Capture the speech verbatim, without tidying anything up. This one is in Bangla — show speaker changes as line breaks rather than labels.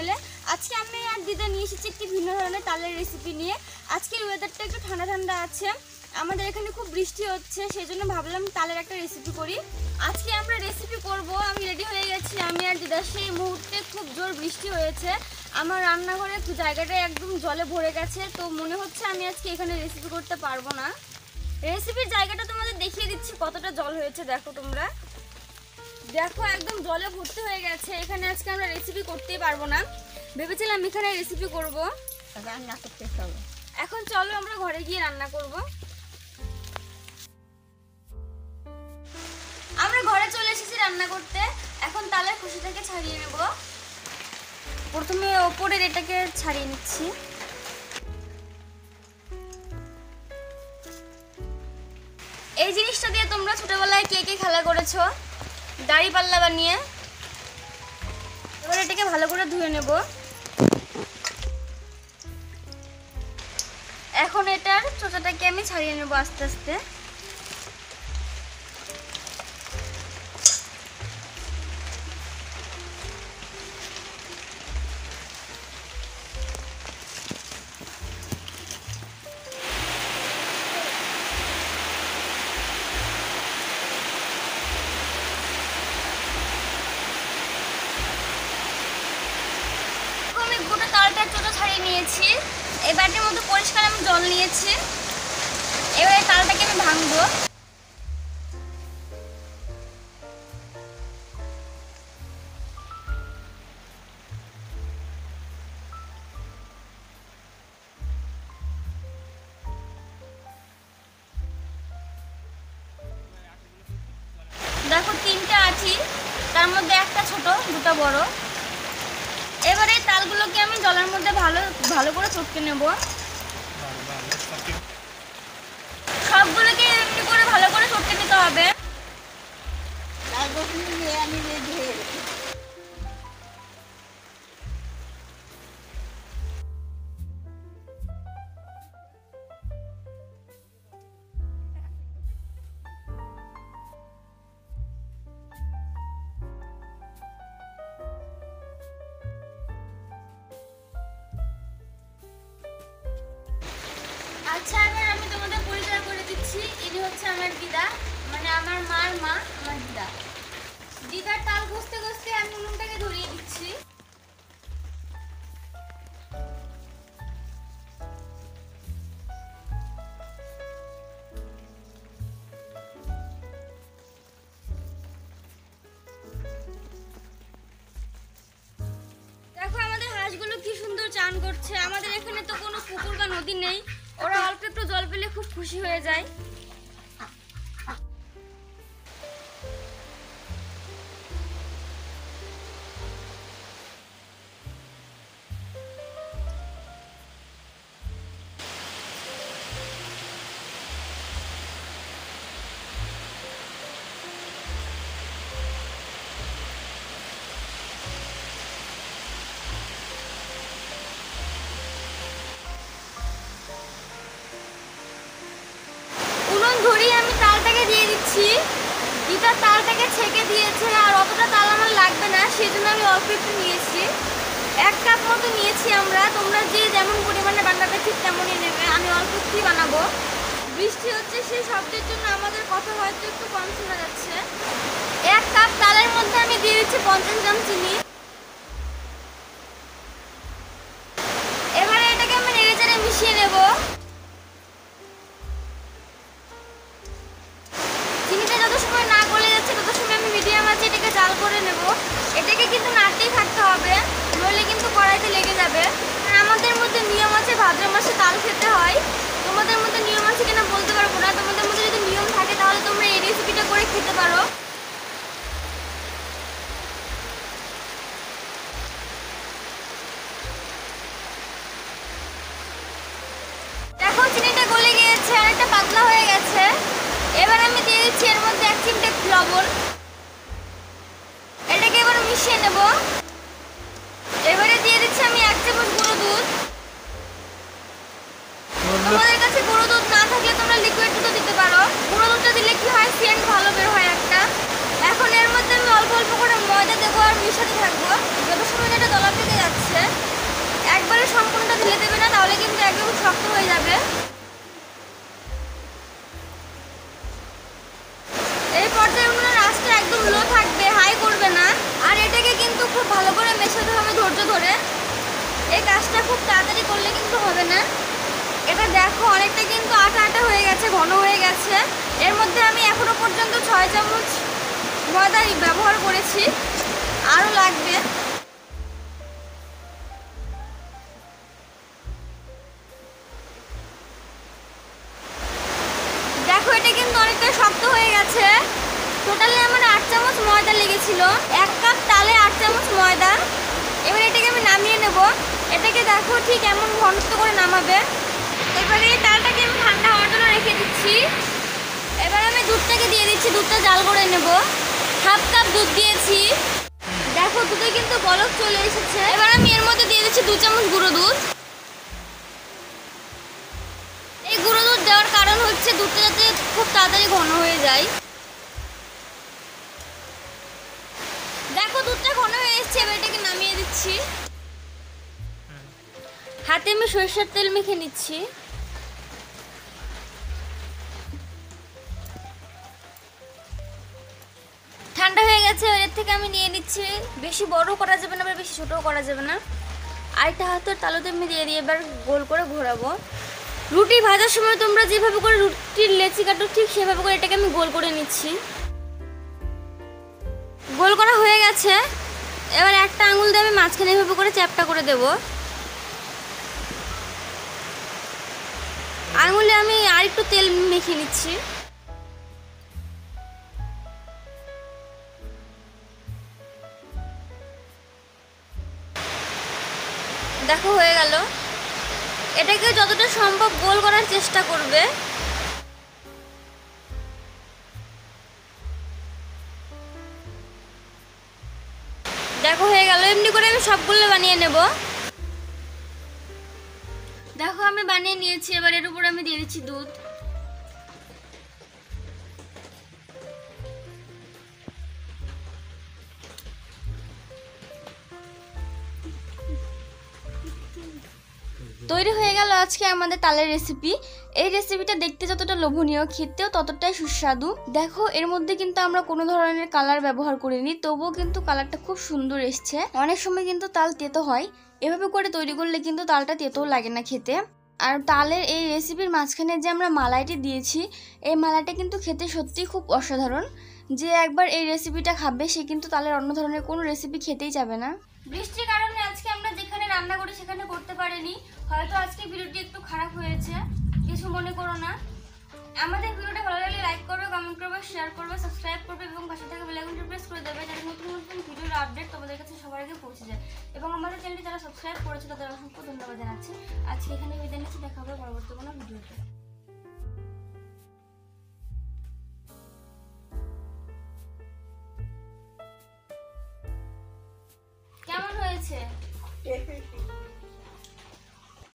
চ্যানেলে। আজকে আমি আর দিদা নিয়ে এসেছি একটি ভিন্ন ধরনের তালের রেসিপি নিয়ে। আজকের ওয়েদারটা একটু ঠান্ডা ঠান্ডা আছে, আমাদের এখানে খুব বৃষ্টি হচ্ছে, সেই জন্য ভাবলাম তালের একটা রেসিপি করি। আজকে আমরা রেসিপি করব। আমি রেডি হয়ে গেছি, আমি আর দিদা। সেই মুহূর্তে খুব জোর বৃষ্টি হয়েছে, আমার রান্নাঘরে জায়গাটা একদম জলে ভরে গেছে, তো মনে হচ্ছে আমি আজকে এখানে রেসিপি করতে পারবো না। রেসিপির জায়গাটা তোমাদের দেখিয়ে দিচ্ছি কতটা জল হয়েছে। দেখো তোমরা, দেখো একদম জলে ভর্তি হয়ে গেছে। এখানে আজকে আমরা রেসিপি করতেই পারবো না, ভেবেছিলাম এখানে রেসিপি করব,
রান্না করতে হবে।
এখন চলো আমরা ঘরে গিয়ে রান্না করব। আমরা ঘরে চলে এসেছি রান্না করতে। এখন তালের খোসাটাকে ছাড়িয়ে নেব। প্রথমে ওপরের এটাকে ছাড়িয়ে নিচ্ছি। এই জিনিসটা দিয়ে তোমরা ছোটবেলায় কে কে খেলা করেছো, দাড়ি পাল্লা বানিয়ে। এবার এটাকে ভালো করে ধুয়ে নেব। এখন এটার চোচাটাকে আমি ছাড়িয়ে নেব আস্তে আস্তে। গোটা তালটার চোচা ছাড়িয়ে নিয়েছি। এই বাটির মধ্যে পরিষ্কার আমি জল নিয়েছি। এবারে তালটাকে আমি ভাঙবো। দেখো তিনটা আছি, তার মধ্যে একটা ছোট, দুটো বড়। এবারে তালগুলোকে আমি জলের মধ্যে ভালো ভালো করে চটকে নেব। সবগুলোকে এমনি করে ভালো করে চটকে নিতে হবে। আচ্ছা, এবার আমি তোমাদের পরিচয় করে দিচ্ছি। ইনি হচ্ছে আমার দিদা, মানে আমার মার মা, আমার দিদা। দিদার তাল ঘষতে ঘষতে আমি উনুনটাকে ধরিয়ে দিচ্ছি। দেখো আমাদের হাঁসগুলো কি সুন্দর চান করছে। আমাদের এখানে তো কোনো পুকুর বা নদী নেই, ওরা অল্প একটু জল পেলে খুব খুশি হয়ে যায়। উনুন ধরিয়ে আমি তালটাকে দিয়ে দিচ্ছি। দিদা তালটাকে ছেঁকে দিয়েছে, আর অতটা তাল আমার লাগবে না, সেই জন্য আমি অল্প একটু নিয়েছি। এক কাপ মতো নিয়েছি আমরা, তোমরা যে যেমন পরিমাণে বানাবে ঠিক তেমনই নেবে। আমি অল্প একটুই বানাবো। বৃষ্টি হচ্ছে, সেই শব্দের জন্য আমাদের কথা হয়তো একটু কম শোনা যাচ্ছে। এক কাপ তালের মধ্যে আমি দিয়ে দিচ্ছি পঞ্চাশ গ্রাম চিনি। এবারে এটাকে আমি নেড়ে চেড়ে মিশিয়ে নেব। চিনিটা যত সময় না গলে যাচ্ছে তত সময় আমি মিডিয়াম আঁচে এটাকে জাল করে নেব। এটাকে কিন্তু নাড়তেই থাকতে হবে, নইলে কিন্তু কড়াইতে লেগে যাবে। আর আমাদের মধ্যে নিয়ম আছে ভাদ্র মাসে তাল খেতে হয়। তোমাদের মধ্যে নিয়ম আছে কিনা বলতে পারবো না। তোমাদের মধ্যে যদি নিয়ম থাকে তাহলে তোমরা এই রেসিপিটা করে খেতে পারো। দেখো চিনিটা গলে গিয়েছে, অনেকটা পাতলা হয়ে গেছে। এবার আমি দিয়ে দিচ্ছি এর মধ্যে এক চিমটে লবণ। এটাকে এবার মিশিয়ে নেব। এবারে দিয়ে দিচ্ছি আমি এক চামচ গুঁড়ো দুধ। তোমাদের কাছে গুঁড়ো দুধ না থাকলে তোমরা লিকুইড দুধও দিতে পারো। গুঁড়ো দুধটা দিলে কি হয়, সেন্ট ভালো বের হয় একটা। এখন এর মধ্যে আমি অল্প অল্প করে ময়দা দেবো আর মিশাতে থাকবো যত সময় এটা দলা পেকে যাচ্ছে। একদম শক্ত হয়ে যাবে। এই পর্যায়ে উনুনের আঁচটা একদম লো থাকবে, হাই করবে না। আর এটাকে কিন্তু খুব ভালো করে মেশাতে হবে ধৈর্য ধরে। এই কাজটা খুব তাড়াতাড়ি করলে কিন্তু হবে না। এটা দেখো অনেকটা কিন্তু আটা আটা হয়ে গেছে, ঘন হয়ে গেছে। এর মধ্যে আমি এখনো পর্যন্ত ছয় চামচ ময়দা ব্যবহার করেছি, আরও লাগবে। দেখো এটা কিন্তু অনেকটা শক্ত হয়ে গেছে। টোটালি আমার আট চামচ ময়দা লেগেছিল, এক কাপ তালে আট চামচ ময়দা। এবার এটাকে আমি নামিয়ে নেব। এটাকে দেখো ঠিক এমন ঘনত্ব করে নামাবে। এবারে এই তালটাকে আমি ঠান্ডা হওয়ার জন্য রেখে দিচ্ছি। এবার আমি দুধটাকে দিয়ে দিচ্ছি, দুধটা জাল করে নেব। হাফ কাপ দুধ দিয়েছি। দেখো দুধে কিন্তু বলক চলে এসেছে। এবার আমি এর মধ্যে দিয়ে দিচ্ছি দু চামচ গুঁড়ো দুধ। এই গুঁড়ো দুধ দেওয়ার কারণ হচ্ছে দুধটা যাতে খুব তাড়াতাড়ি ঘন হয়ে যায়। দেখো দুধটা ঘন হয়ে এসেছে, এবার এটাকে নামিয়ে দিচ্ছি। হাতে আমি সরিষার তেল মেখে নিচ্ছি। ঠান্ডা হয়ে গেছে, এর থেকে আমি নিয়ে নিচ্ছি। বেশি বড় করা যাবে না, আবার বেশি ছোটও করা যাবে না। আরেকটা হাতের তালুতে আমি দিয়ে দিয়ে এবার গোল করে ঘোরাবো। রুটি ভাজার সময় তোমরা যেভাবে করে রুটির লেচি কাটো ঠিক সেভাবে করে এটাকে আমি গোল করে নিচ্ছি। গোল করা হয়ে গেছে। এবার একটা আঙুল দিয়ে আমি মাঝখানে এভাবে করে চ্যাপটা করে দেব। আঙুলে আমি আর একটু তেল মেখে নিচ্ছি। দেখো হয়ে গেল। এটাকে যতটা সম্ভব গোল করার চেষ্টা করবে। দেখো হয়ে গেল। এমনি করে আমি সবগুলো বানিয়ে নেব। দেখো আমি বানিয়ে নিয়েছি। এবার এর উপর আমি দিয়ে দিচ্ছি দুধ। তৈরি হয়ে গেল আজকে আমাদের তালের রেসিপি। এই রেসিপিটা দেখতে যতটা লোভনীয়, খেতেও ততটাই সুস্বাদু। দেখো এর মধ্যে কিন্তু আমরা কোনো ধরনের কালার ব্যবহার করিনি, তবুও কিন্তু কালারটা খুব সুন্দর এসছে। অনেক সময় কিন্তু তাল তেতো হয়, এভাবে করে তৈরি করলে কিন্তু তালটা তেতোও লাগে না খেতে। আর তালের এই রেসিপির মাঝখানে যে আমরা মালাইটি দিয়েছি, এই মালাইটা কিন্তু খেতে সত্যিই খুব অসাধারণ। যে একবার এই রেসিপিটা খাবে সে কিন্তু তালের অন্য ধরনের কোনো রেসিপি খেতেই যাবে না। বৃষ্টির কারণে আজকে আমরা যেখানে রান্না করি সেখানে করতে পারিনি। হয়তো আজকে ভিডিওটি একটু খারাপ হয়েছে, কিছু মনে করো না। আমাদের ভিডিওটা ভালো লাগলে লাইক করবে, কমেন্ট করবে, শেয়ার করবে, সাবস্ক্রাইব করবে এবং পাশে থাকা বেল আইকনটি প্রেস করে দেবে যাতে নতুন নতুন ভিডিওর আপডেট তোমাদের কাছে সবার আগে পৌঁছে যায়। এবং আমাদের চ্যানেলটি যারা সাবস্ক্রাইব করেছে তাদের অসংখ্য ধন্যবাদ জানাচ্ছি। আজকে এখানে বিদায় নিচ্ছি, দেখা হবে পরবর্তী কোনো ভিডিওতে। কেমন হয়েছে?